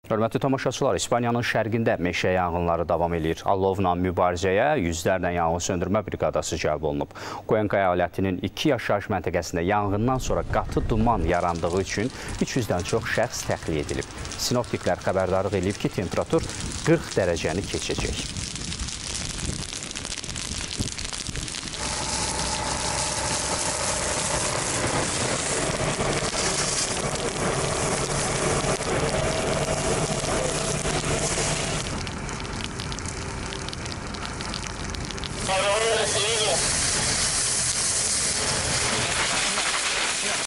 Hörmətli tamaşaçılar, İspaniyanın şərqində meşə yanğınları davam edir. Alovla mübarizəyə yüzlərlə yanğın söndürmə briqadası cəlb olunub. Cuenca əyalətinin 2 yaşayış məntəqəsində yanğından sonra qatı duman yarandığı üçün 300-dən çox şəxs təxliyə edilib. Sinoptiklər xəbərdarlıq edib ki, temperatur 40 dərəcəni keçəcək.